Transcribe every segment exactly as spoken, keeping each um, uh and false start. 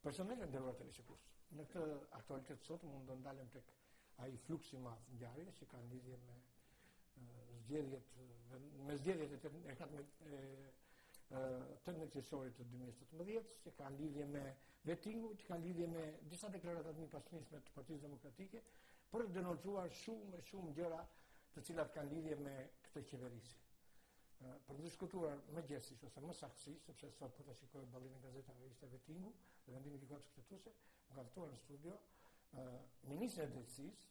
Personale nderuar televizionistë. Në këtë aktualitet sot mund të ndalem tek ai fluksi i madh ngjarje që kanë lidhje me zgjedhjet me zgjedhjet e tërë qershori të dy mijë e shtatëmbëdhjetë, që kanë lidhje me vettingu, që kanë lidhje me disa deklarata të mirëpasnishme të Partisë Demokratike, për të denoncuar shumë e shumë gjëra të cilat kanë lidhje me këtë qeverisje. Për të diskutuar më gjerësisht ose më saktësisht, sepse sot po ta shikoj ballin e gazetave ishte vettingu dhe vendimi i gjykatës kushtetuese, më ka ftuar në studio ministri i drejtësisë,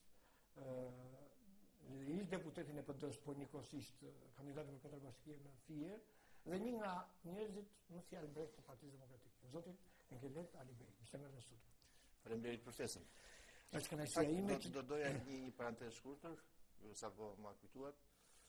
ish deputetin e P D-s, por njëkohësisht kandidati në katër bashkie në Fier, dhe një nga njerëzit më fjalë brejt të Partisë Demokratike, zotin Engelet Alibej. Ishte merr në studio. Faleminderit profesor. Është kënaqësia ime që do doja një një parantezë shkurtër, sapo ma kujtuat.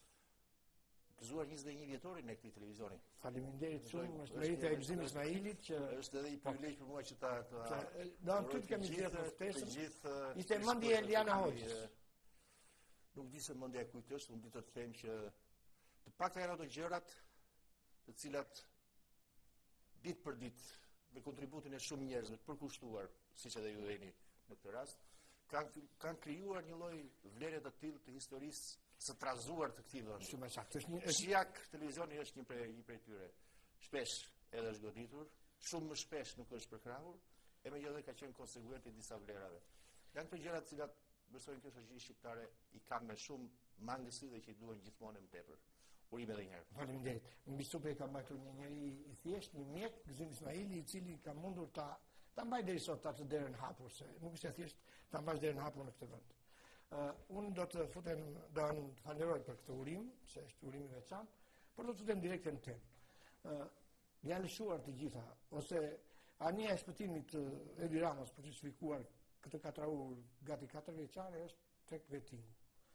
Gëzuar njëzet e një vjetorin e këtij televizioni. Faleminderit shumë, është meritë e Gëzim Ismailit që është edhe një privilegj për mua që ta ta do të kemi gjithë profesorë. Ishte mendje Eliana Hoxhës. Nuk di se mendja e kujt është, unë di të them që të pakta janë ato gjërat të cilat ditë për ditë me kontributin e shumë njerëzve të përkushtuar, siç edhe ju jeni në këtë rast, kanë kanë krijuar një lloj vlere të tillë të historisë së trazuar të këtij vendi. Shumë saktë. Është një Shijak televizioni është një prej një prej tyre. Shpesh edhe është goditur, shumë më shpesh nuk është përkrahur, e megjithatë ka qenë konsekuent i disa vlerave. Janë këto gjëra të cilat besoj kjo shoqëri shqiptare i kanë me shumë mangësi dhe që i duhen gjithmonë më tepër. Urime edhe një herë. Faleminderit. Mbi supë ka mbajtur një njeri i thjesht, një mjek, Gëzim Ismaili, i cili ka mundur ta ta mbajë deri sot atë derën hapur, se nuk është thjesht ta mbash derën hapur në këtë vend. Uh, unë do të futem, do të falenderoj për këtë urim, se është urim i veçantë, por do të futem direkt në temë. Uh, janë lëshuar të gjitha, ose ania e shpëtimit uh, Edi Ramos për të shfikuar këtë katraur gati katër vjeçare është tek vettingu.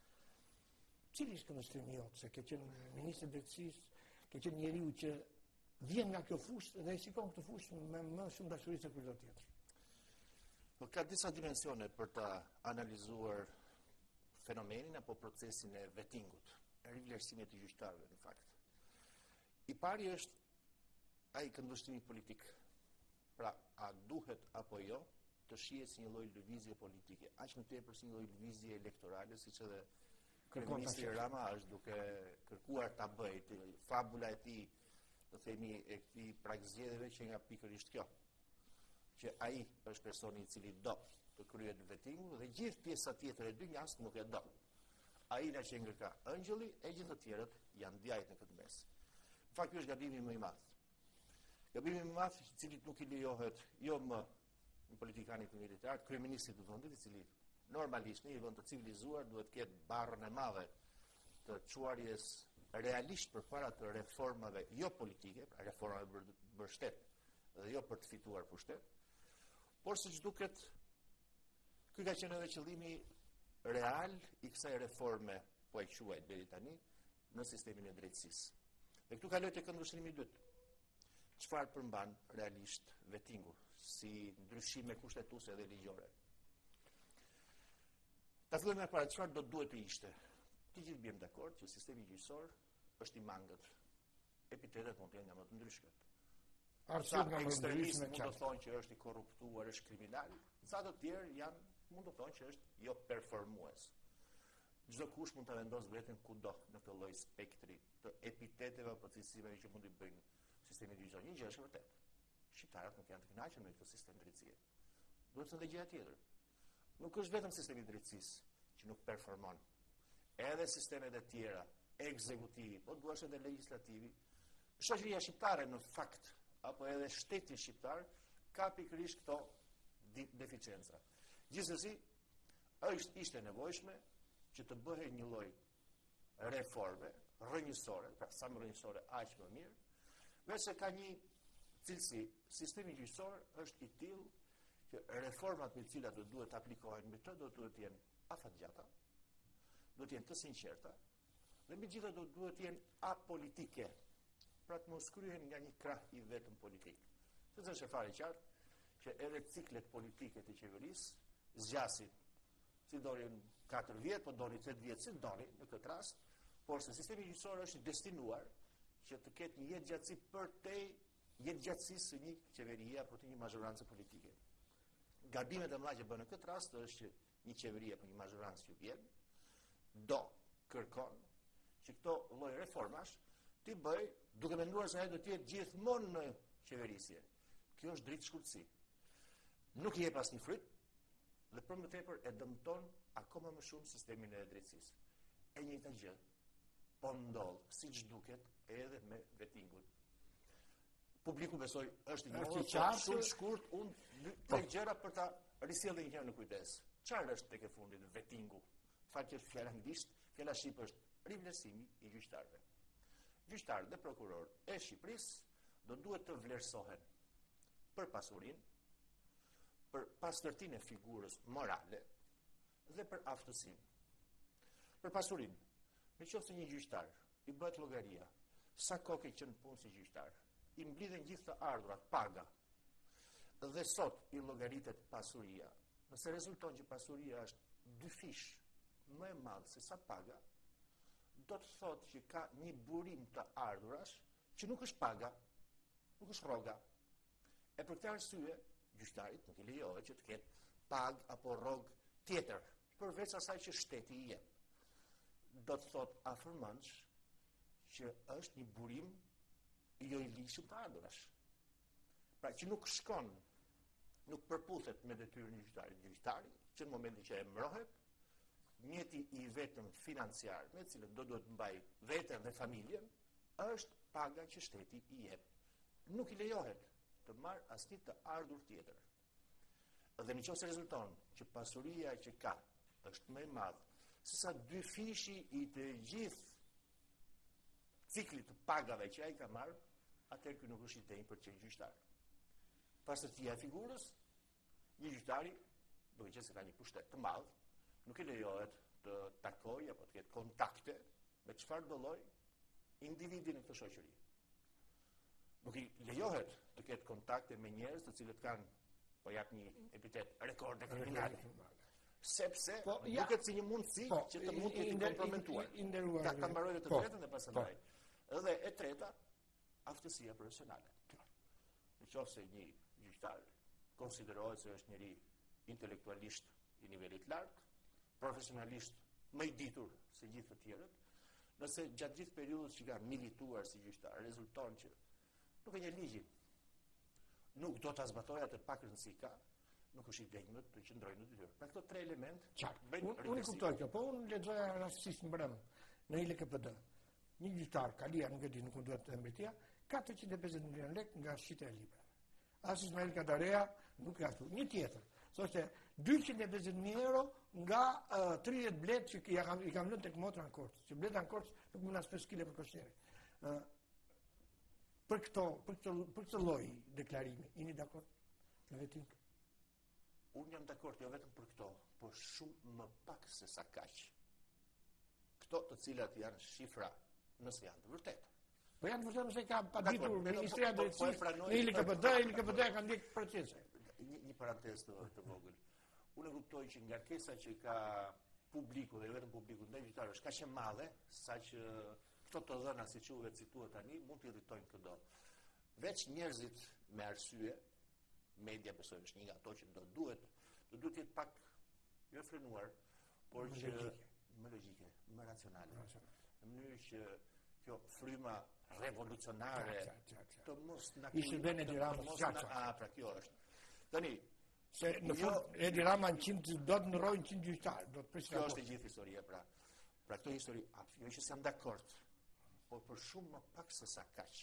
Cili është këndvështrimi jot, se ke qenë ministri i drejtësisë, ke qenë njeriu që vjen nga kjo fushë dhe e shikon këtë fushë me më shumë dashuri se kurrë tjetër. Po ka disa dimensione për ta analizuar fenomenin apo procesin e vettingut, e rivlerësimit të gjyqtarëve në fakt. I pari është ai këndvështrimi politik. Pra, a duhet apo jo të shihet si një lloj lëvizje politike, aq më tepër si një lloj lëvizje elektorale, siç edhe kryeministri Rama është duke kërkuar ta bëjë. Fabula e tij, do themi, e këtij pragzgjedhjeve që nga pikërisht kjo, që ai është personi i cili do të kryet vettingu dhe gjithë pjesa tjetër e dynjas nuk e do. Ai na që ngërka ëngjëlli e gjithë të tjerët janë djajt në këtë mes. Në fakt ky është gabimi më i madh. Gabimi më i madh i cili nuk i lejohet jo më një politikanit militar, kryeministrit të vendit, i cili normalisht në një vend të civilizuar duhet të ketë barrën e madhe të çuarjes realisht përpara të reformave jo politike, pra reformave për mbështet dhe jo për të fituar pushtet, por siç duket ky ka qenë edhe qëllimi real i kësaj reforme, po e quajt deri tani, në sistemin e drejtësisë. Dhe këtu kaloj te këndvështrimi i dytë. Çfarë përmban realisht vettingu si ndryshime kushtetuese dhe ligjore? Ta fillojmë me para, çfarë do duhet të ishte? Të gjithë bjem dakord që sistemi gjyqësor është i mangët. Epitetet mund të jenë nga më të ndryshmet. Arsyet nga më të ndryshme mund të thonë që është i korruptuar, është kriminal. Sa të tjerë janë mund të thonë që është jo performues. Çdo kush mund ta vendosë veten kudo në këtë lloj spektri të epiteteve apo cilësive që mund të bëjnë sistemi gjyqësor. Një gjë është vërtet. Shqiptarët nuk janë të kënaqur me këtë sistem drejtësie. Duhet të thënë gjëra tjetër. Nuk është vetëm sistemi i drejtësisë që nuk performon. Edhe sistemet e tjera, ekzekutivi, po duash edhe legislativi, shoqëria shqiptare në fakt apo edhe shteti shqiptar ka pikërisht këto deficienca. Gjithsesi, është ishte nevojshme që të bëhej një lloj reforme rrënjësore, pra sa më rrënjësore aq më mirë, vetëm ka një cilësi, sistemi gjyqësor është i tillë që reformat me të cilat do duhet të aplikohen me të do duhet të jenë afatgjata, do të jenë të sinqerta, dhe mbi gjitha do duhet të jenë apolitike, pra të mos kryhen nga një krah i vetëm politik. Sepse është fare qartë që edhe ciklet politike të qeverisë zgjasin, si donin katër vjet, po donin tetë vjet, si donin në këtë rast, por se sistemi gjyqësor është destinuar që të ketë një jetë gjatësi për te jetë gjatësisë së një qeverie apo të një mazhorancë politike. gabimet e mëdha që bën në këtë rast është që një qeveri apo një mazhorancë që vjen do kërkon që këto lloj reformash ti bëj duke menduar se ai do të jetë gjithmonë në qeverisje. Kjo është dritë shkurtësi. Nuk i jep asnjë fryt dhe për më tepër e dëmton akoma më shumë sistemin e drejtësisë. E njëjta gjë po ndodh, siç duket, edhe me vettingun. Publiku besoj është i njohur, shumë shkurt, unë tre gjëra për ta risjellë një herë në kujdes. Çfarë është tek e fundit vettingu? Faqe fjala anglisht, fjala shqip është rivlerësimi i gjyqtarëve. Gjyqtarët dhe prokurorët e Shqipërisë do duhet të vlerësohen për pasurinë, për pastërtinë e figurës morale dhe për aftësinë. Për pasurinë, në qoftë se një gjyqtar i bëhet llogaria, sa kohë që në punë si gjyqtar, i mblidhen gjithë të ardhurat, paga, dhe sot i llogaritet pasuria, nëse rezulton që pasuria është dy fish më e madh se sa paga, do të thotë që ka një burim të ardhurash që nuk është paga, nuk është rroga. E për këtë arsye, gjyqtarit nuk i lejohet që të ketë pag apo rrog tjetër, përveç asaj që shteti i jep. Do të thotë afërmendsh që është një burim jo i lishëm të ardhurash. Pra që nuk shkon, nuk përputhet me detyrën e gjyqtarit. Gjyqtari, që në momentin që e mbrohet, mjeti i vetëm financiar, me cilën do duhet mbaj veten dhe familjen, është paga që shteti i jep. Nuk i lejohet të marrë asnjë të ardhur tjetër. Dhe nëse rezulton që pasuria që ka është më e madhe se sa dy fishi i të gjithë ciklit të pagave që ai ka marrë, atëherë ky nuk është i denjë për të qenë gjyqtar. Pastërtia e figurës, një gjyqtari, duke qenë se ka një pushtet të madh, nuk i lejohet të takojë apo të ketë kontakte me çfarë do lloj individi në këtë shoqëri. Nuk i lejohet të ketë kontakte me njerëz të cilët kanë, po jap një epitet, rekorde kriminale. Sepse po, ja, duket si një mundësi po, që të mund të jetë komprometuar. Ta ta mbaroj të tretën dhe pastaj. Edhe e treta, aftësia profesionale. Nëse një gjyqtar konsiderohet se është njëri intelektualisht i nivelit lartë, profesionalisht më i ditur se gjithë të tjerët, nëse gjatë gjithë periudhës që ka milituar si gjyqtar, rezulton që nuk e një ligjin, nuk do ta zbatojë atë pak rëndësi ka, nuk është i denjë të qëndrojë në detyrë. Pra këto tre element bëjnë rëndësi. Unë kuptoj kjo, po unë lexoja rastësisht mbrëm në I L K P D. Një gjyqtar, Kalia, nuk e di, nuk duhet të mbretëria, katërqind e pesëdhjetë milion lekë nga shitja e librave. As Ismail Kadarea nuk ka ashtu. Një tjetër, thoshte dyqind e pesëdhjetë mijë euro nga uh, tridhjetë blet që i kam, i kam lënë tek motra në Korçë. Që bleta në Korçë nuk mund as pesë kile për koshere. Uh, për këto, për këtë, për këtë lloj deklarimi, jeni dakord me vetin? Unë jam dakord jo vetëm për këto, por shumë më pak se sa kaq. Këto të cilat janë shifra, nëse janë të vërteta. Po janë të vërteta nëse ka paditur Ministria e Drejtësisë, I L K P D, I L K P D ka ndjek procese. Një, një parantezë të, të vogël. Unë e kuptoj që ngarkesa që ka publiku dhe vetëm publiku ndaj gjyqtarëve është kaq e madhe, saqë këto të dhëna siç u cituat tani mund të irritojnë këdo. Veç njerëzit me arsye, media besoj është një nga ato që do duhet, do duhet të jetë pak jo frenuar, por që më logjike, më racionale. Në mënyrë që kjo fryma revolucionare të mos na ishte vënë Edi Rama çfarë? Ah, pra kjo është. Tani se në fund Edi Rama në qind do të ndrojë qind gjyqtar, do të prisë. Kjo është e gjithë historia, pra. Pra këto histori, jo që jam dakord, por për shumë më pak se sa kaq.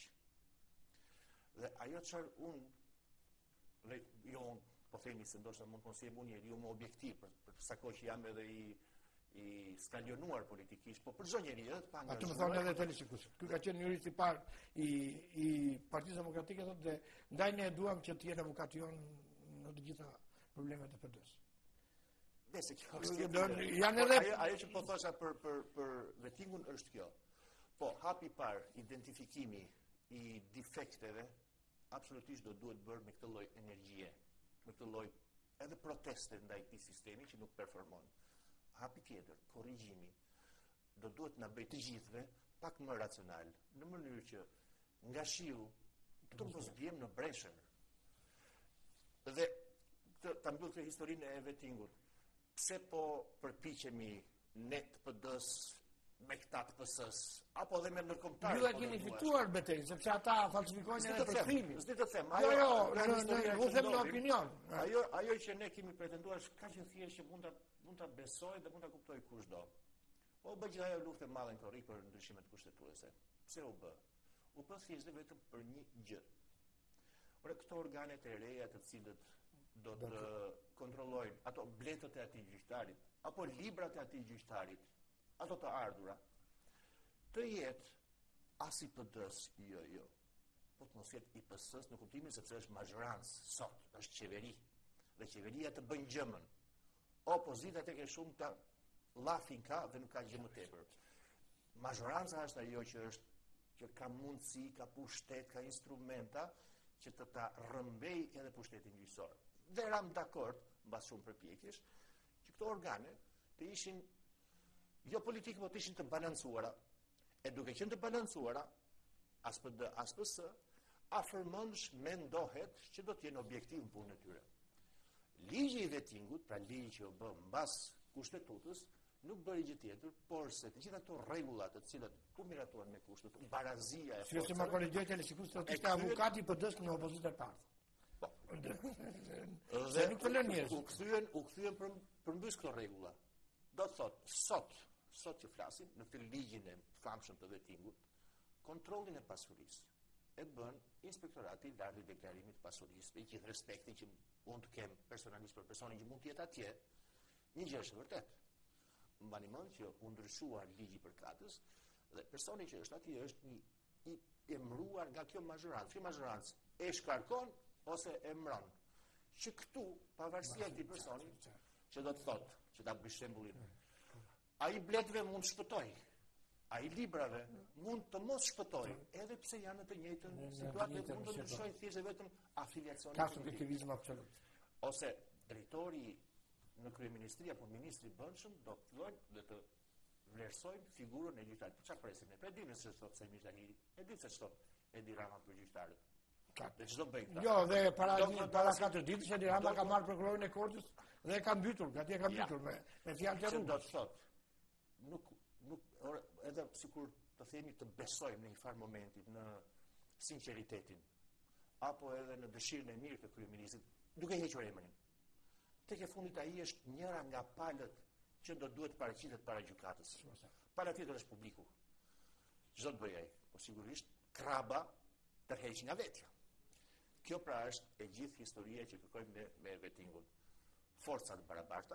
Dhe ajo çfarë unë dhe jo po themi se ndoshta mund të mos jem unë njeriu më objektiv për, për sa kohë që jam edhe i i skalionuar politikisht, po për çdo njeri edhe pa angazhuar. Atë më thonë edhe tani sikur. Ky ka qenë jurist i parë i i Partisë Demokratike thotë dhe ndaj ne duam që të jetë avokati jon në të gjitha problemet e P D-s. Nëse kjo është janë edhe ajo, ajo që po thosha për për për vettingun është kjo. Po hapi i parë, identifikimi i defekteve absolutisht do duhet bërë me këtë lloj energjie, me këtë lloj edhe proteste ndaj këtij sistemi që nuk performon. Hapi tjetër, korrigjimi, do duhet na bëj të gjithëve pak më racional, në mënyrë që nga shiu të mos bjem në breshën. Dhe të, të mbyll këtë historinë e vettingut. Pse po përpiqemi ne të P D-s me këta të P S-s, apo dhe me ndërkombëtarët? Ju e keni fituar betejën, sepse ata falsifikojnë edhe përkrimin. S'di të them. Jo, jo, u them në opinion. Ajo ajo që ne kemi pretenduar është kaq e thjeshtë që mund ta mund ta besoj dhe mund ta kuptoj kushdo. O bë gjithë ajo luftë e madhe në korrik për ndryshimet kushtetuese. Pse u bë? U bë thjesht dhe vetëm për një gjë. Por këto organet e reja të cilët do të kontrollojnë ato bletët e atij gjyqtarit, apo librat e atij gjyqtarit, ato të ardhura, të jetë as i P D-s, jo, jo, po të mos jetë i P S-s në kuptimin sepse është mazhorancë sot, është qeveri, dhe qeveria të bën gjëmën. Opozita tek e shumta llafin ka dhe nuk ka gjë më tepër. Mazhoranca është ajo që është që ka mundësi, ka pushtet, ka instrumenta që të ta rrëmbej edhe pushtetin gjyqësor. Dhe ram dakord, mbas shumë përpjekjesh, që këto organe të ishin jo politikë, po të ishin të balancuara. E duke qenë të balancuara, as P D, as P S, afërmëndsh mendohet që do të jenë objektiv në punën e tyre. Ligji i vettingut, pra ligji që u bë mbas kushtetutës, nuk bëri gjë tjetër, por se të gjitha ato rregulla të cilat u miratuan me kushtet, barazia e forcave. Si më korrigjoj të sikur të ishte avukati i P D-s në opozitë të parë. Po. Dhe nuk të lënë njerëz. U kthyen, u kthyen për përmbys këto rregulla. Do të thotë, sot, sot që flasim në këtë ligjin e famshëm të vettingut, kontrollin e pasurisë e bën Inspektorati i Lartë i Deklarimit të Pasurisë, me gjithë respektin që unë të kem personalisht për personin që mund të jetë atje, një gjë është vërtet. Mbani mend që u ndryshua ligji i përkatës dhe personi që është atje është një i emëruar nga kjo mazhorancë. Kjo mazhorancë e shkarkon ose e mbron. Që këtu pavarësia e këtij personi që do të thotë, që ta bëj shembullin, ai bletëve mund shpëtoj, ai librave mund të mos shpëtoj, edhe pse janë në të njëjtën situatë, mund të ndryshojë thjesht vetëm afiliacionin. Ka subjektivizëm absolut. Ose drejtori në kryeministri apo ministri i brendshëm do të thonë dhe të vlerësojnë figurën e gjyqtarit. Po çfarë presim ne? Po e dimë se thotë Sejmi Zaliri, e dimë se thotë Edi Rama për gjyqtarët. Dhe çdo bëjnë. Jo, dhe para para katër ditësh Edi Rama ka marrë prokurorin e Kortës dhe e ka mbytur, gati e ka mbytur me me fjalë të rrugës. Do të thotë, nuk nuk edhe sikur të themi të besojmë në një farë momenti në sinqeritetin apo edhe në dëshirën e mirë të kryeministit, duke hequr emrin. Tek e fundit ai është njëra nga palët që do duhet paraqitet para gjykatës. Pala tjetër është publiku. Çdo të bëj ai, po sigurisht kraba tërheq nga vetja. Kjo pra është e gjithë historia që kërkojmë ne me vettingun. Forca të barabarta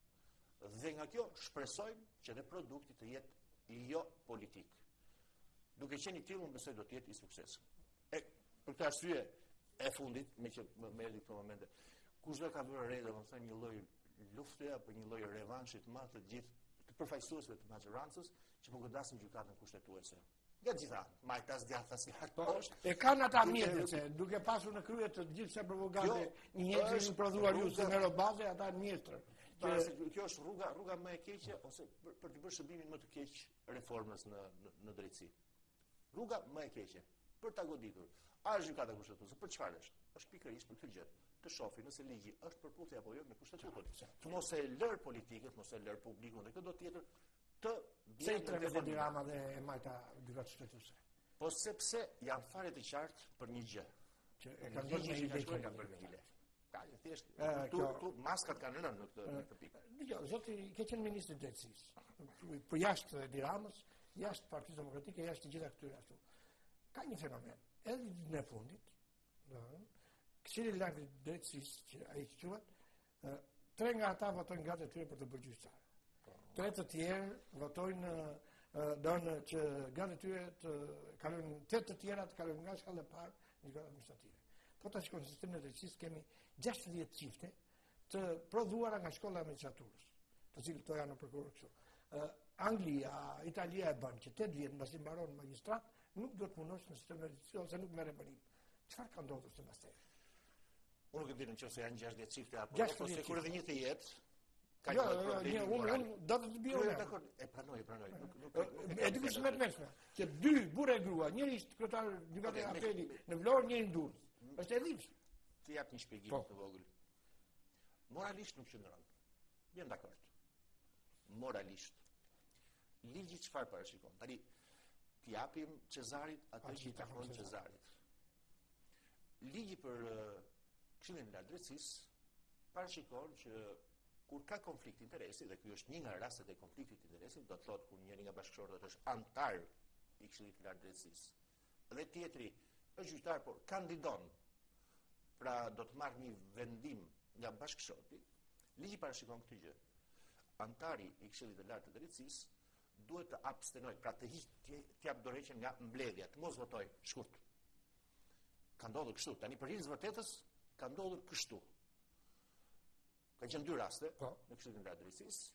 dhe nga kjo shpresojmë që dhe produkti të jetë jo politik. Duke qenë i tillë, unë besoj do të jetë i suksesshëm. E për këtë arsye e fundit, me që më erdhi këto momente, kushdo ka vënë re, domethënë një lloj lufte apo një lloj revanshi të madh të gjithë të përfaqësuesve të majorancës që po godasin gjykatën kushtetuese. Nga gjitha, majtas djathtas lart poshtë. E kanë ata mjetët se duke pasur në krye të gjithë se propagandë një njerëz që prodhuar ju se merr baze ata mjetër. Kjo është rruga rruga më e keqe ose për, për të bërë shërbimin më të keq reformës në në, në drejtësi. Rruga më e keqe për ta goditur. A është gjykata kushtetuese? Për çfarë është? Është pikërisht për këtë gjë. Të shohin nëse ligji është përputhje apo jo me kushtetutën. Të mos e lër politikët, mos e lër publikun dhe këto tjetër të bjenë në Edi Rama dhe e majta gjykatë kushtetuese. Po sepse janë fare të qartë për një gjë. Që e kanë bërë një ide kanë bërë një ide. Ka thjesht tu tu maskat kanë rënë në këtë në këtë pikë. Dgjoj, zoti ke qenë ministri i drejtësisë. Po jashtë Edi Ramës, jashtë Partisë Demokratike, jashtë të gjitha këtyre ashtu. Ka një fenomen, edhe në fundit, domethënë, Këshilli i Lartë i Drejtësisë, që ai quhet, tre nga ata votojnë gratë e tyre për të bërë gjyqtar. Tre të tjerë votojnë donë që gratë e tyre të kalojnë, tre të tjera të kalojnë nga shkalla e parë në gjykatë administrative. Po ta shikojmë në sistemin e drejtësisë kemi gjashtëdhjetë çifte të prodhuara nga shkolla e magjistraturës, të cilët to janë në prokuror kështu. Anglia, Italia e bën që tetë vjet mbasi mbaron magjistrat, nuk do të punosh në sistemin e drejtësisë ose nuk merr banim. Çfarë ka ndodhur sipas teje? Unë nuk e di nëse janë gjashtëdhjetë çifte apo po se kur edhe një të jetë ka jo, jo, unë do të bëj unë. Dakor, e pranoj, e pranoj. E di kush më të mëshme, që dy burrë e grua, njëri ishte kryetar gjykatës apeli në Vlorë, njëri në Durrës. Është e dhimbshme. Ti jap një shpjegim të vogël. moralisht nuk qëndron. Jam dakord. Moralisht. Ligji çfarë parashikon? Tani t'i japim Cezarit atë që i takon Cezarit. Ligji për uh, Këshillin e Lartë Drejtësisë parashikon që kur ka konflikt interesi, dhe ky është një nga rastet e konfliktit interesit, do të thotë kur njëri nga bashkëshortët është antar i Këshillit të Lartë Drejtësisë, dhe tjetri është gjyqtar, por kandidon, pra do të marrë një vendim nga bashkëshorti, ligji parashikon këtë gjë. Antari i Këshillit të Lartë të Drejtësisë duhet të abstenoj, pra të hiq të jap dorëheqjen nga mbledhja, të mos votoj shkurt. Ka ndodhur kështu, tani për hir të vërtetës, ka ndodhur kështu. Ka qenë dy raste po. Në Këshillin e Lartë Drejtësisë,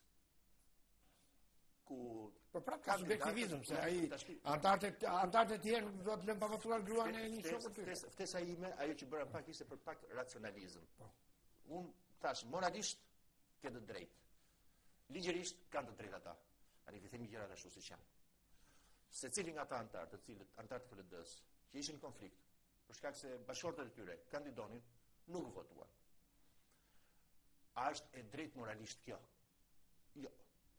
ku po pra ka subjektivizëm, se ai antarët antarët e tjerë do të lënë pa votuar gruan e një shokut të tyre. Ftesa ime, ajo që bëra pak ishte për pak racionalizëm. Po. Unë thash, moralisht ke të drejtë. Ligjërisht kanë të drejtë ata. Tani i themi gjërat ashtu siç janë. Secili nga ata antarë, të cilët antarët e K L D-s, që ishin në konflikt, për shkak se bashkëshortët e tyre kandidonin, nuk votuan. A është e drejtë moralisht kjo? Jo.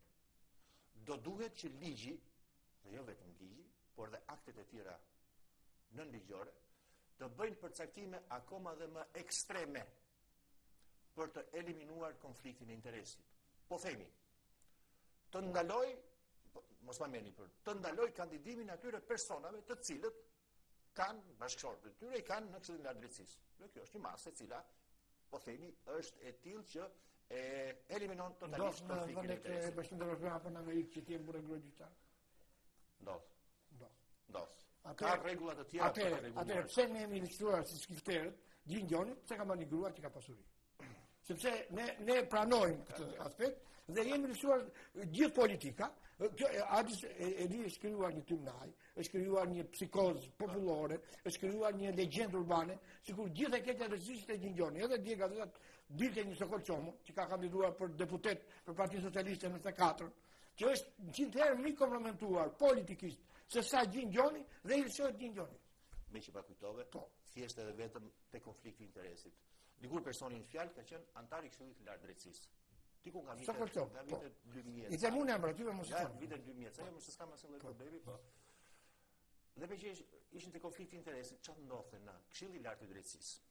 Do duhet që ligji, dhe jo vetëm ligji, por dhe aktet e tjera nënligjore, të bëjnë përcaktime akoma dhe më ekstreme për të eliminuar konfliktin e interesit. Po themi, të ndaloj, mos ma meni për, të ndaloj kandidimin atyre personave të cilët kanë bashkëshortët e tyre i kanë në Këshillin e Lartë Drejtësisë. Dhe kjo është një masë e cila, po themi, është e tillë që e eliminon totalisht konfliktin e interesit. Ndodh në Bashkimin apo në Amerikë që ti e burë gjyqtar? Ndodh. Ndodh. Ndodh. Ka rregulla të tjera për të rregulluar. Atëherë pse ne jemi illustruar si skifterët, gjinjoni, pse ka marrë grua që ka pasuri? Sepse ne ne pranojmë këtë aspekt dhe jemi illustruar gjithë politika. Kjo Adis e di është krijuar një tymnaj, është krijuar një psikoz popullore, është krijuar një legjendë urbane, sikur gjithë e këtë rëndësishme të gjinjoni. Edhe dje gazetat dilte një Sokol Çomo, që ka kandiduar për deputet për Partinë Socialiste në të katërt, që është gjithë herë më komplementuar politikisht se sa gjinjoni dhe i lëshohet gjinjoni. Me që pa kujtove, po. Thjesht edhe vetëm te konflikti i interesit. Dikur personi në fjalë ka qenë antar i Këshillit të Lartë Drejtësisë. Tiku nga vitet, nga vitet dymbëdhjetë. I them unë emra, ty mos e them. Vitet dymbëdhjetë, sa jo mos s'kam asnjë lloj problemi, po. Dhe me që ishin te konflikti i interesit, çfarë ndodhte në Këshillin e Lartë të Drejtësisë?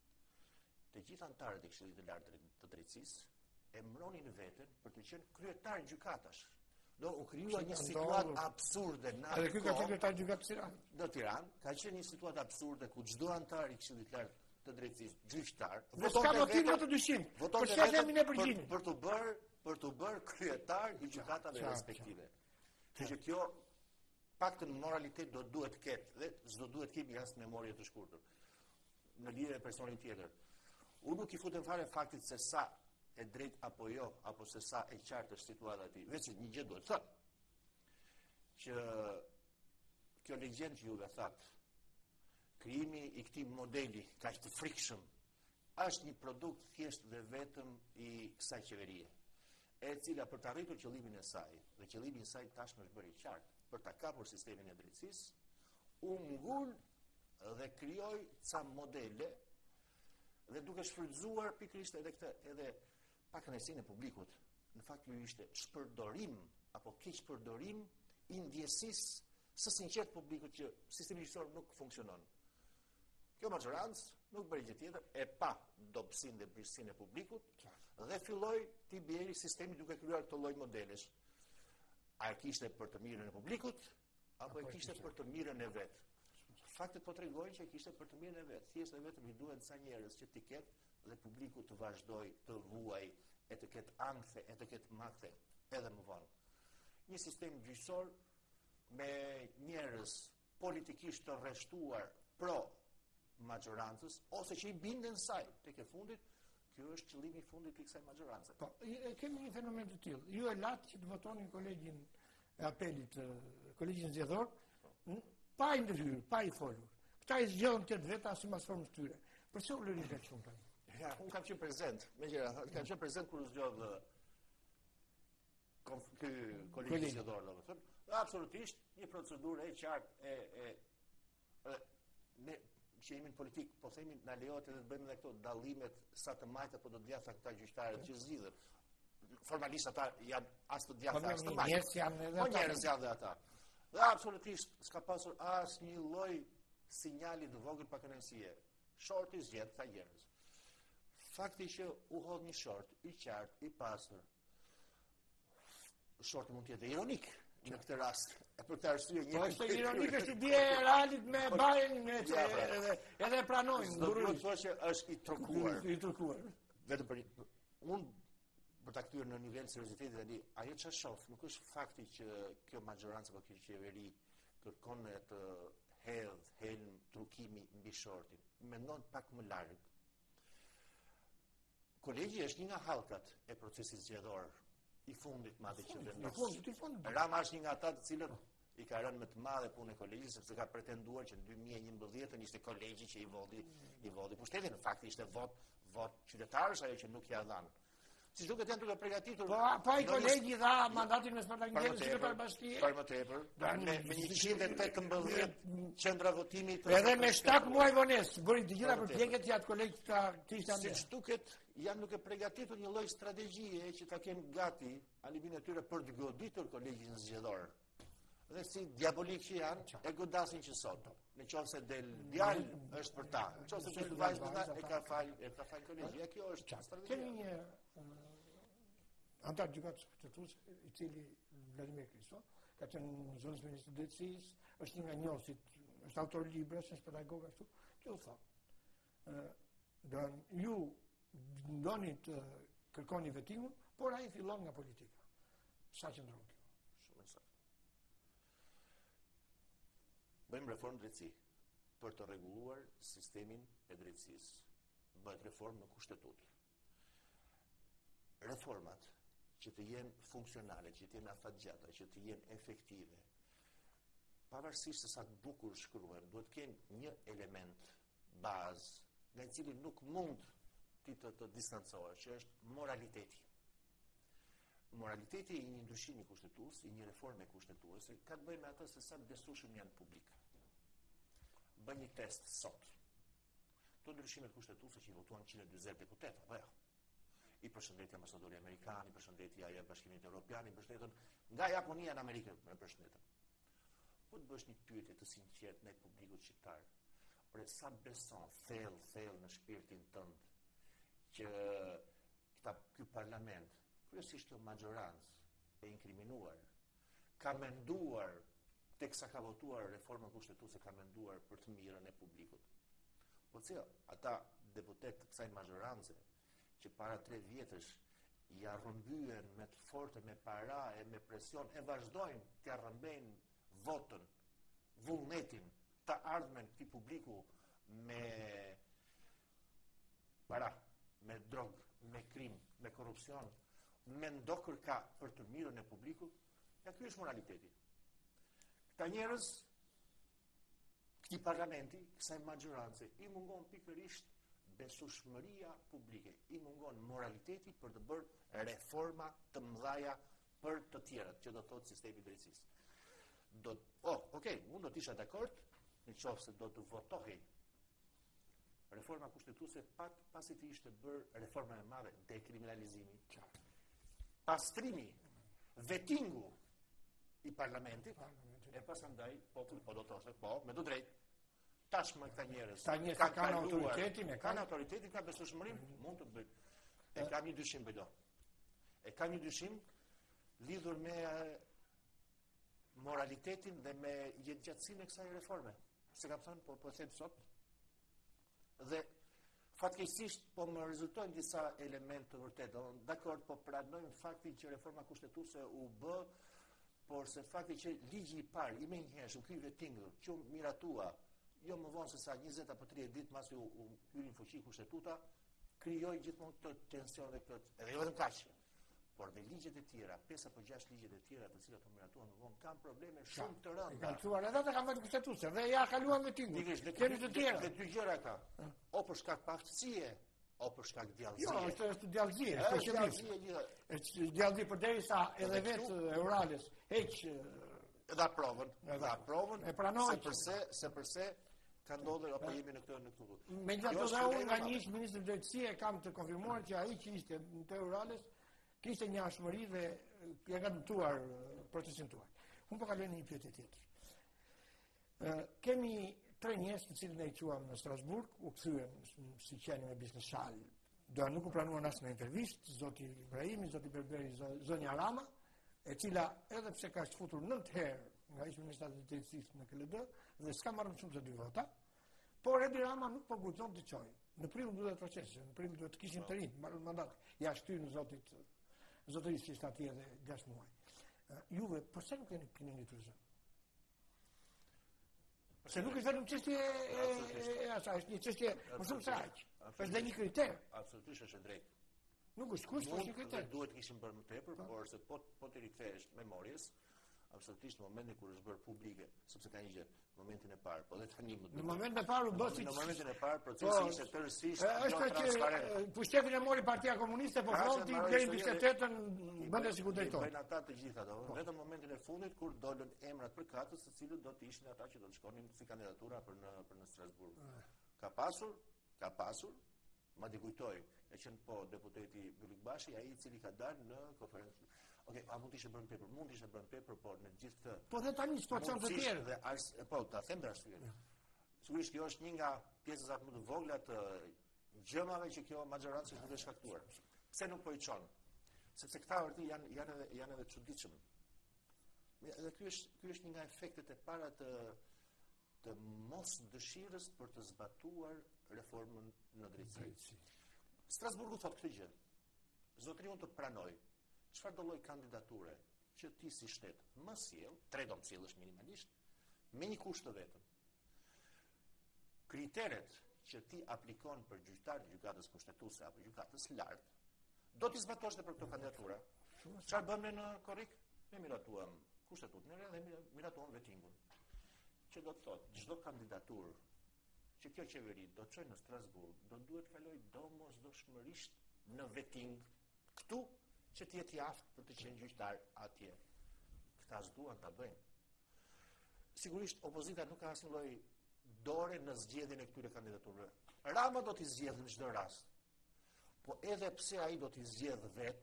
Të gjithë antarët e Këshillit të Lartë të Drejtësisë e mbronin veten për të qenë kryetar gjykatash. Do u krijua një situatë absurde në atë. Edhe ky ka qenë kryetar gjykatë në Tiranë. Në Tiranë ka qenë një situatë absurde ku çdo antar i Këshillit të Lartë të Drejtësisë, gjyqtar, dhe s'ka motiv të dyshim. Për çfarë themi ne përgjigjen? Për të bërë për të bërë kryetar i gjykatave respektive. Kështu që kjo paktën moralitet do duhet të ketë dhe s'do duhet të kemi as memorie të shkurtër. Në lidhje me personin tjetër. Unë nuk i futem fare faktit se sa e drejt apo jo, apo se sa e qartë është situata e tij. Vetë një gjë duhet të thënë. Që kjo legjendë që juve thatë, krijimi i këtij modeli kaq të frikshëm është një produkt thjesht dhe vetëm i kësaj qeverie, e cila për të arritur qëllimin e saj, dhe qëllimi i saj tashmë është bërë i qartë, për ta kapur sistemin e drejtësisë, u ngul dhe krijoi ca modele dhe duke shfrytzuar pikërisht edhe këtë, edhe pakënaqësinë e publikut. Në fakt ky ishte shpërdorim apo keq përdorim i ndjesisë së sinqert publikut që sistemi gjyqësor nuk funksionon. Kjo majorancë nuk bëri gjë tjetër e pa dobësinë dhe birësinë e publikut dhe filloi të bjerë sistemi duke krijuar këtë lloj modelesh. A e kishte për të mirën e publikut apo e kishte për të mirën e vet? Faktet po tregojnë që e kishte për të mirën e vet. Thjesht e vetëm i duhen ca njerëz që t'i ketë dhe publiku të vazhdoi të vuajë, e të ketë ankthë, e të ketë makthe edhe më vonë. Një sistem gjyqësor me njerëz politikisht të rreshtuar pro majorancës ose që i binden saj tek e fundit, kjo është qëllimi i fundit i kësaj majorancë. Po, e kemi një fenomen të tillë. Ju e latë që të votoni kolegjin e apelit, kolegjin zgjedhor, pa i ndërhyrë, pa i folur. Këta i zgjedhën të veta si mas formës tyre. Përse u lëri vetë shumë tani? Ja, unë kam qenë prezent, me gjëra, kam qenë prezent kur u zgjodh ky kolegji zgjedhor, domethënë, absolutisht një procedurë e qartë e e ne që jemi në politikë, po themi na lejohet edhe të bëjmë edhe këto dallimet sa të majta po do të djatha këta gjyqtarët që zgjidhen. Formalisht ata janë as të djatha as të majta. Njerëz janë edhe Po ata. njerëz janë edhe ata. Dhe absolutisht s'ka pasur asnjë lloj sinjali të vogël pa kënaqësie. Shorti zgjedh ta njerëz. Fakti që u hodh një short i qartë, i pastër. Shorti mund të jetë ironik në këtë rast. E për këtë arsye një. Po është ironik është ide e Realit me Bayern edhe edhe pranojnë. Do të thotë që është i trokuar. I trokuar. Vetëm për unë për ta kthyer në nivel serioziteti tani, ajo çfarë shoh, nuk është fakti që kjo maggioranca apo kjo qeveri kërkon të hedh helm trukimi mbi shortin. Mendon pak më larg. Kolegji është një nga hallkat e procesit zgjedhor i fundit madje që vendos. I fundit, i fundit. Rama është një nga ata të cilët i ka rënë më të madhe punë e kolegjit sepse ka pretenduar që në dy mijë e njëmbëdhjetë ishte kolegji që i vodi i vodi pushtetin. Në fakt ishte vot vot qytetarësh ajo që nuk ia dhanë. Si duket janë duke përgatitur. Po pa i kolegji dha mandatin me Spartakëngjel Shqiptar Bashkie. Për më tepër, me me njëqind e tetëmbëdhjetë qendra votimi të edhe me shtatë muaj vonesë, bëri të gjitha përpjekjet që atë kolegj ta kishte ande. Siç duket, janë duke përgatitur një lloj strategjie që ta kenë gati alimin e tyre për të goditur kolegjin zgjedhor. Dhe si diabolik që janë, e godasin që sot. Në qoftë se del djalë është për ta. Në qoftë se del vajzë e ka fal, e ka fal kolegji. Kjo është strategjia. Kemi një antar gjykatës kushtetuese i cili Vladimir Kristo, ka qenë në zonës ministri i drejtësisë, është një nga njohësit, është autor libresh, është pedagog ashtu, që u thotë. Do ju ndoni të kërkoni vetimin, por ai fillon nga politika. Sa qëndron kjo? Shumë saktë. Bëjmë reformë drejtësi për të rregulluar sistemin e drejtësisë. Bëhet reformë në kushtetutë. Reformat që të jenë funksionale, që të jenë afatgjata, që të jenë efektive, pavarësisht se sa të bukur shkruhen, duhet të kenë një element bazë nga i cili nuk mund ti të, të distancohesh, që është moraliteti. Moraliteti i një ndryshimi kushtetues, i një reforme kushtetuese, ka të bëjë me atë se sa të besueshëm janë publik. Bëj një test sot. Këto ndryshimet kushtetuese që i votuan njëqind e dyzet deputeta, apo jo? I përshëndetje ambasadori amerikan, i përshëndetje ai Bashkimit Evropian, i përshëndetën nga Japonia në Amerikë, në përshëndetën. Po të bësh një pyetje të sinqertë ndaj publikut shqiptar, por sa beson thellë, thellë në shpirtin tënd që këta ky parlament, kryesisht kjo maggiorancë e inkriminuar, ka menduar teksa ka votuar reformën kushtetuese, ka menduar për të mirën e publikut. Po si ata deputet të kësaj maggiorancë që para tre vjetësh ja rrëmbyen me të fortë, me para e me presion, e vazhdojnë të rrëmbejnë votën, vullnetin, të ardhmen këtij publiku me para, me drogë, me krim, me korrupsion, me ndokërka për të mirën e publikut, ja ky është moraliteti. Këta njerëz, këtij parlamenti, kësaj maggiorancë, i mungon pikërisht besueshmëria publike, i mungon moraliteti për të bërë reforma të mëdha për të tjerët, që do të thotë sistemi i drejtësisë. Do, oh, okay, unë do të isha dakord në qoftë se do të votohej reforma kushtetuese pak pasi të ishte bërë reforma e madhe, dekriminalizimi, pastrimi, vetingu i parlamentit, e pasandaj populli po do të thoshte, po, me të drejtë. Tashmë këta njerëz kanë kanë autoritetin, e kanë autoritetin, kanë besueshmërinë, mund të bëjnë. E kam një dyshim bëjdo. E kam një dyshim lidhur me moralitetin dhe me jetëgjatësinë e kësaj reforme. Se kam thënë, po po them sot. Dhe fatkeqësisht po më rezultojnë disa elementë të vërtetë. Dakor, po pranojmë faktin që reforma kushtetuese u bë, por se fakti që ligji i parë, i menjëhershëm, ky vetingu, që miratua jo më vonë se sa njëzet apo tridhjetë ditë mbasi u, u hyri në fuqi kushtetuta, krijoi gjithmonë këtë tension dhe këtë, edhe jo vetëm kaq, por dhe ligjet e tjera, pesë apo gjashtë ligjet e tjera të cilat u miratuan më vonë kanë probleme shumë të rënda. Kanë thuar edhe ata kanë vetë kushtetuese dhe ja kaluan vetingun. Kemi të tjera. Dhe dy gjëra ka. O për shkak paftësie, o për shkak djallëzie. Jo, është është djallëzie, është qëllim. Është djallëzie përderisa edhe vetë Eurales heq edhe aprovën, edhe aprovën, e pranoj sepërse, sepërse Ka ndodhur apo jemi në këtë në këtë. Megjithatë dhe unë nga një ish ministri i drejtësie kam të konfirmuar që ai që ishte te Urales kishte një ashmëri dhe ja ka dëmtuar procesin tuaj. Unë po kaloj në një pyetje tjetër. Uh, kemi tre njerëz të cilët ne i quam në Strasburg, u kthyen si qenë me biznesal. Do nuk u planuan as në intervistë, zoti Ibrahimi, zoti Berberi, zonja Rama, e cila edhe pse ka shfutur nëntë herë nga ish ministri i drejtësisë në K L D dhe s'ka marrë më shumë se dy vota, por Edi Rama nuk po guxon të çojë. Në prill duhet procesi, në prill duhet të kishin të rinj, marrë mandat. Ja shtyn zotit zotërisë që ishte atje edhe gjashtë muaj. Uh, juve, përse nuk keni keni ngritur zë? Se nuk është vetëm çështje e asaj, është një çështje më shumë se aq. Është dhe një kriter. Absolutisht është e drejtë. Nuk është kusht, është një kriter. Duhet kishim bërë më tepër, por se po po të rikthehesh memorjes, absolutisht në momentin kur është bërë publike, sepse ka një gjë, në momentin e parë, po dhe tani më duhet. Në momentin e parë u bë si në momentin e parë procesi ishte tërësisht është që pushtetin e mori Partia Komuniste, po fronti deri në bisedë tetën bënte sikur drejton. Bëjnë ata të gjitha ato. Vetëm në momentin e fundit kur dolën emrat për katës, të cilët do të ishin ata që do të shkonin si kandidatura për në për në Strasburg. Ka pasur, ka pasur, ma di kujtoj, e qenë po deputeti Bylik Bashi, ai i cili ka dalë në konferencë. Okej, a mund të ishte bërë tepër? Mund të ishte bërë tepër, por në gjithë këtë. Po dhe tani situacion të tjerë. Dhe ars, po, ta them dhe arsye. Sigurisht kjo është një nga pjesët më të vogla të gjëmave që kjo majorancë është duke shkaktuar. Pse nuk po i çon? Sepse këta vërtet janë janë edhe janë edhe çuditshëm. Dhe ky është ky është një nga efektet e para të të mos dëshirës për të zbatuar reformën në drejtësi. Strasburgu thot këtë gjë. Zotëri unë të pranoj çfarë do lloj kandidature që ti si shtet më sjell, tre do të sjellësh minimalisht, me një kusht të vetëm. Kriteret që ti aplikon për gjyqtar të gjykatës kushtetuese apo gjykatës lartë, do t'i zbatosh edhe për këtë kandidaturë. Çfarë bëm ne në Korrik? Ne miratuam kushtetutën e re dhe miratuam vetingun. Që do të thotë, çdo kandidaturë që kjo qeveri do të çojë në Strasburg, do duhet kaloj domosdoshmërisht në veting këtu që të jetë i aftë për të qenë gjyqtar atje. Këta s'duan ta bëjnë. Sigurisht opozita nuk ka asnjë lloj dore në zgjedhjen e këtyre kandidaturëve. Rama do t'i zgjedhë në çdo rast. Po edhe pse ai do t'i zgjedhë vet,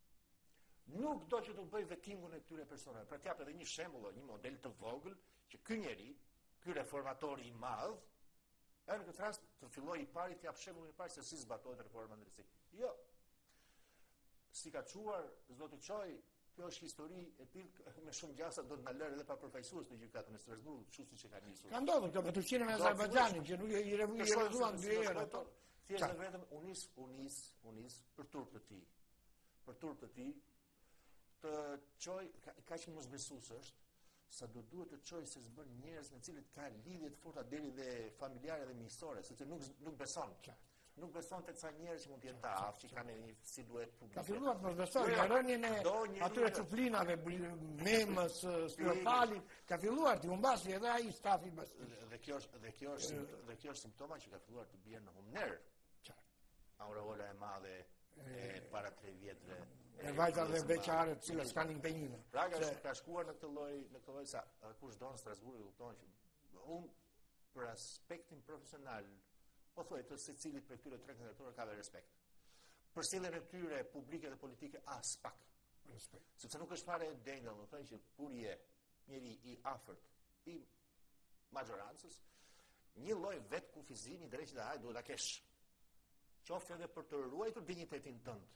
nuk do që të bëj vetingun e këtyre personave. Për t'jap edhe një shembull, një model të vogël që ky njeri, ky reformatori i madh, në këtë rast të filloj i pari të jap shembullin e parë se si zbatohet reforma në drejtësi. Jo. Si ka quar, zoti Çoj, kjo është histori e tillë me shumë gjasa do të na lërë edhe pa përfaqësues në gjykatën e Strasburgut, kështu siç e ka nisur. Ka ndodhur kjo me Turqinë me Azerbajxhanin që nuk i revuan dy herë ato. Thjesht vetëm unis, unis, unis për turp të tij. Për turp të tij të Çoj kaq mosbesues është sa do duhet të çojë se s'bën njerëz me cilët ka lidhje të forta deri dhe familjare dhe miqësore, sepse nuk nuk beson. Nuk beson te ca njerëz që mund të jenë të aftë, që kanë një si duhet publik. Ka filluar të mos besojë në rënien e atyre çuplinave, memës, spiritalit, ka filluar të humbasi edhe ai stafi bas. Dhe kjo është dhe kjo është dhe kjo është simptoma që ka filluar të bie në humner. Aureola e madhe e para tre vjetëve. E vajza dhe beqare të cilës kanë impenjime. Pra ka shkuar në këtë lloj, në këtë lloj sa kush don Strasburg, kupton që unë për aspektin profesional po thuaj të secilit për këtyre tre kandidaturë ka dhe respekt. Për sjelljen e tyre publike dhe politike as pak respekt. Sepse nuk është fare denjë, do të thënë që kur je njëri i afërt i majorancës, një lloj vet kufizimi drejt dhe ai duhet ta kesh. Qoftë edhe për të ruajtur dinjitetin tënd.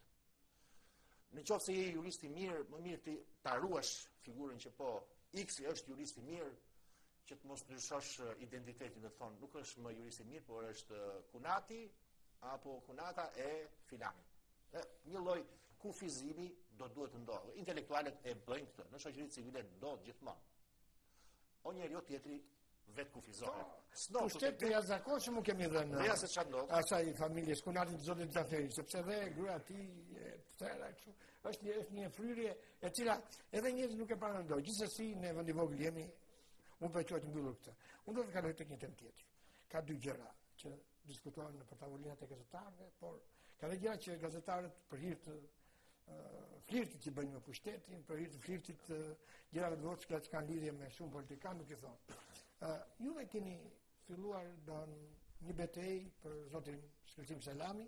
Në qoftë se je jurist i mirë, më mirë ti ta ruash figurën që po X është jurist i mirë, që të mos ndryshosh identitetin, do të thonë, nuk është më jurist i mirë, por është Kunati apo Kunata e filanit. Një lloj kufizimi do duhet të ndodhë. Intelektualët e bëjnë këtë, në shoqëritë civile ndodh gjithmonë. O njeriu tjetri vetë kufizohet. Pushteti i jashtëzakonshëm nuk kemi dhënë. Ne asë çfarë ndodh. Asaj familjes Kunatit të zotit Xhaferi, sepse edhe gruaja e tij tëra kështu. Është një është një fryrje e cila edhe njerëzit nuk e pranojnë. Gjithsesi në vend i vogël jemi, unë po quaj të mbyllur këtë. Unë do të kaloj tek një temë tjetër. Ka dy gjëra që diskutohen në tavolinat e gazetarëve, por ka dhe gjëra që gazetarët për hir të flirtit që bëjnë me pushtetin, për hir të flirtit gjërave të vogla që kanë lidhje me shumë politikanë, nuk i thonë. Uh, juve keni filluar don një betejë për zotin Shkëlqim Selami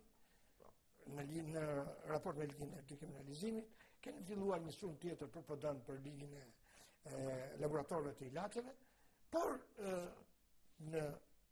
në, në raport me ligjin e dekriminalizimit, kemi filluar një sulm tjetër për P D-n për ligjin e, e laboratorëve të ilaçeve, por e, në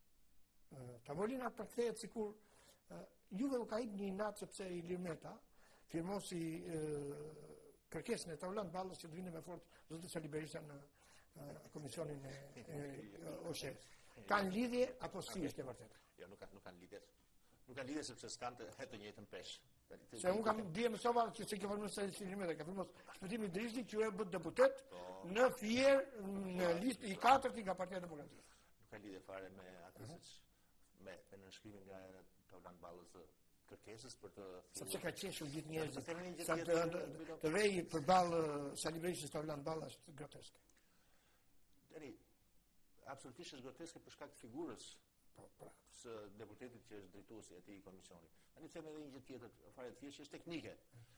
e, tavolina përkthehet sikur e, juve u ka hip një inat sepse Ilir Meta firmosi e, kërkesën e Taulant Ballës që të vinte me fort zotin Sali Berisha në e, komisionin e, e, e O S H E. Kanë lidhje apo si okay. Është e vërtetë? Jo, nuk kanë nuk kanë lidhje. Nuk kanë lidhje sepse s'kan të, të njëjtën peshë. Se unë kam dije më sova që se ke firmuar se Ilir Meta, ka firmuar Shpëtimi Drizli që e bë deputet në fier në listë i katërt nga Partia Demokratike. Nuk ka lidhje fare me atë uh-huh. me me nënshkrimin nga Taulant Ballës kërkesës për të sepse ka qeshur gjithë njerëzit sa të, të, të vej përballë Sali Berishës Taulant Balla është groteske. Tani absolutisht është groteske për shkak të figurës po, pra. së deputetit që është drejtuesi i atij komisioni. Tani them edhe një gjë tjetër, fare të thjeshtë është teknike.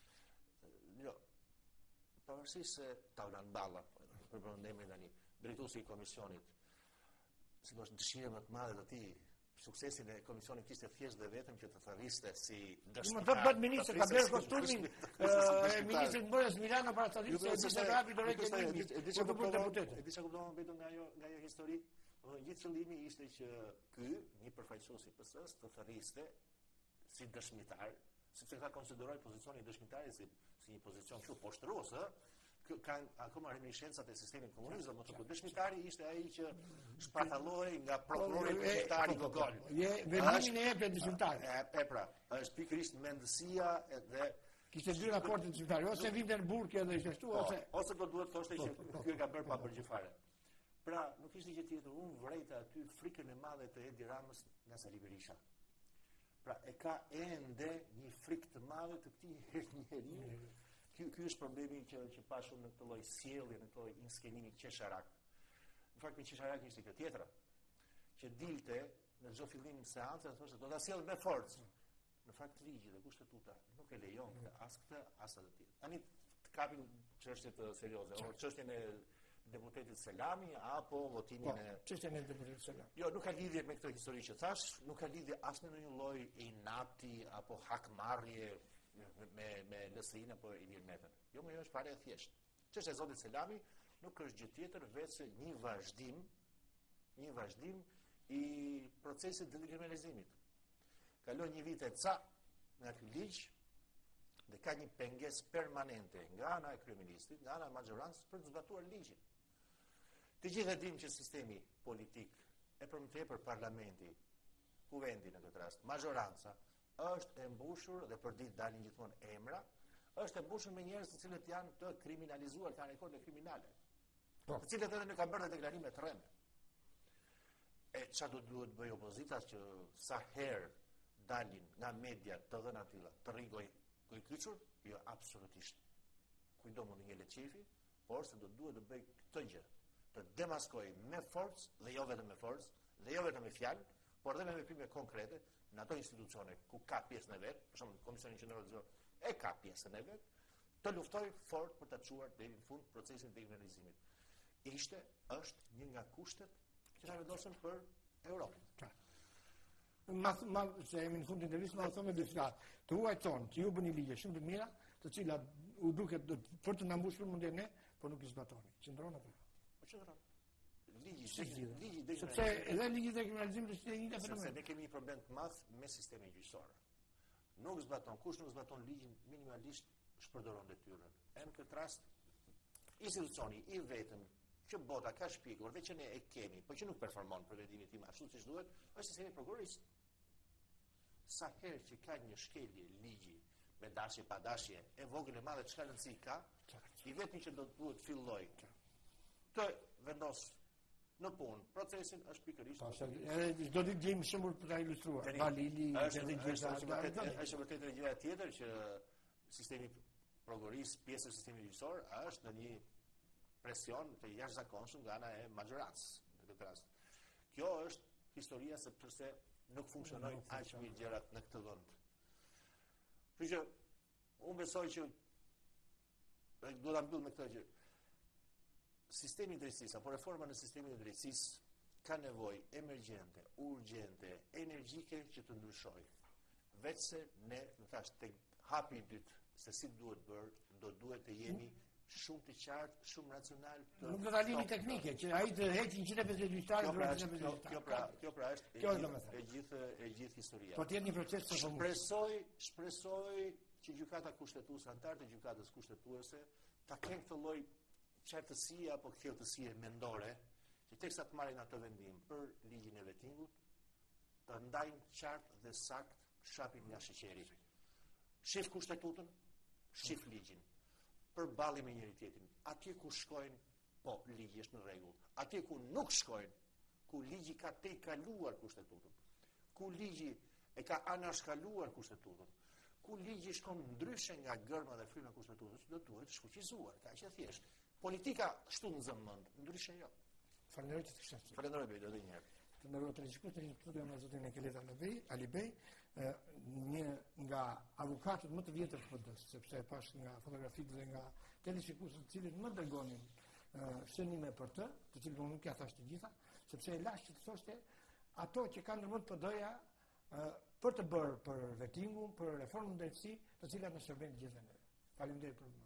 Jo. Pavarësisht se Taulant Balla, për përmend emrin tani, drejtuesi i komisionit, sidomos dëshira më të madhe të tij, suksesin e komisionit kishte thjesht dhe vetëm që të tharriste si dëshmitar. Më thotë bëhet ministri ka blerë kostumin e ministrit Mbojas Milano para të thënë se disa rapi do rejtë e diçka deputet. E diçka kuptova vetëm nga ajo nga ajo histori. Gjithë qëllimi ishte që ky, një përfaqësues i P S-s, të tharriste si dëshmitar, sepse ka konsideroj pozicionin e dëshmitarit si si një pozicion kështu poshtrues, ë kanë akoma reminiscencat e sistemit komunist, do të thotë dëshmitari ishte ai që shpathallohej nga prokurori komunitari Gogol. Je vendimin e jepte dëshmitarit. E pra, është pikërisht mendësia dhe kishte dy raporte dëshmitari, ose vinte në burg edhe ishte ashtu ose ose do duhet thoshte që ky e ka bërë pa bërgjë fare. Pra, nuk ishte gjë tjetër, unë vrejta aty frikën e madhe të Edi Ramës nga Sali Berisha. Pra, e ka ende një frikë të madhe të këtij njeriu. Ky ky është problemi që që pashun në këtë lloj sjellje, në këtë lloj inskenimi qesharak. Në fakt me qesharak ishte kjo tjetra, që dilte në çdo fillim të seancës thoshte do ta sjell me forcë. Në fakt ligji dhe kushtetuta nuk e lejon këtë as këtë as atë tjetër. Tani të kapim çështje të serioze, ose çështjen e deputetit Selami apo votimin po, e çështjen e deputetit Selami. Jo, nuk ka lidhje me këtë histori që thash, nuk ka lidhje as me ndonjë lloj inati apo hakmarrje me me, me L S I-n apo Ilir Metën. Jo, më është fare e thjeshtë. Çështja e zotit Selami nuk është gjë tjetër veçse një vazhdim, një vazhdim i procesit të dekriminalizimit. Kalon një vit e ca nga ky ligj dhe ka një pengesë permanente nga ana e kryeministit, nga ana e maxhorancës për të zbatuar ligjin. Të gjithë e dim që sistemi politik e për më tepër parlamenti, kuvendi në këtë rast, maxhoranca, është e mbushur dhe për ditë dalin gjithmonë emra, është e mbushur me njerëz të cilët janë të kriminalizuar, kanë rekorde kriminale. Po. Të cilët edhe nuk kanë bërë deklarime të rreme. E çfarë do duhet bëj opozita që sa herë dalin nga media të dhëna tilla, të rrigoj i kyçur? Jo, absolutisht. Kujdo mund një leçefi, por se do duhet të bëj këtë gjë, të demaskoj me forcë dhe jo vetëm me forcë, dhe jo vetëm me fjalë, por edhe me veprime konkrete në ato institucione ku ka pjesën e vet, për shembull Komisioni Qendror Zor e ka pjesën e vet, të luftoj fort për ta çuar deri në fund procesin e dekriminalizimit. Ishte, është një nga kushtet që na vendosën për Europën. Ma, ma, se jemi në fundin e intervistës, ma thonë me diçka. Të huaj tonë që ju bëni ligje shumë të mira, të cilat u duket për të na mbushur mundjen ne, por nuk i zbatoni. Qëndron apo? Po qëndron. Ligji, ligji dhe sepse edhe ligji i dekriminalizimit është një fenomen. Sepse ne kemi një problem të madh me sistemin gjyqësor. Nuk zbaton, kush nuk zbaton ligjin minimalisht shpërdoron detyrën. Në këtë rast institucioni i vetëm që bota ka shpjegur dhe që ne e kemi, por që nuk performon për vendimin tim ashtu siç duhet, është sistemi prokurorisë. Sa herë që ka një shkelje ligji me dashje pa dashje, e vogël e madhe çka rëndësi ka, i vetmi që do të duhet filloj të vendos në punë procesin është pikërisht. Edhe do të gjejmë shembull për ta ilustruar. Balili, edhe gjithë është vërtet një gjë tjetër që sistemi prokurorisë, pjesë e sistemit gjyqësor, është në një presion të jashtëzakonshëm nga ana e maxhorancës në këtë rast. Kjo është historia se pse nuk funksionojnë aq mirë gjërat në këtë vend. Kështu që unë besoj që do ta mbyll me këtë që sistemi i drejtësisë apo reforma në sistemin e drejtësisë ka nevojë emergjente, urgjente, energjike që të ndryshojë. Veç se ne, më thash, tek hapi i dytë, se si duhet bërë, do duhet të jemi shumë të qartë, shumë racional. Nuk do ta lini teknike, që ai të heqë njëqind e pesëdhjetë gjyqtarë, Kjo pra njëqind e është, pesëdhjetë kjo, gjyqtarë. kjo pra, kjo pra është e Kjo është gjithë, domethënë. e gjithë, e gjithë historia. Po të jetë një proces të formuar. Shpresoj, shpresoj që gjykata kushtetuese, anëtarët e gjykatës kushtetuese, ta kenë këtë lloj qartësie apo thellësie mendore, që teksa të marrin atë vendim për ligjin e vettingut, të ndajnë qartë dhe sakt shapin nga sheqeri. Shif kushtetutën, shif ligjin. Përballë me njëri tjetrin. Atje ku shkojnë, po, ligji është në rregull. Atje ku nuk shkojnë, ku ligji ka te kaluar kushtetutën, ku ligji e ka anashkaluar kushtetutën, ku ligji shkon ndryshe nga gërma dhe fryma e kushtetutës, do duhet shfuqizuar, kaq e thjesht. Politika kështu në zëmend, ndryshe jo. Falenderoj që të kështu. Falenderoj Bej, do të një herë. Të nderuar televizionistë, në studio me zotin Ekelet Alibej, Alibej, një nga avukatët më të vjetër të P D-s, sepse pas nga fotografitë dhe nga televizionistë të cilët më dërgonin shënime për të, të cilët unë nuk ja thash të gjitha, sepse e lash që të thoshte ato që kanë ndërmend P D-ja për të bërë për vettingun, për reformën drejtësi, të cilat në shërbejnë gjithë neve. Faleminderit për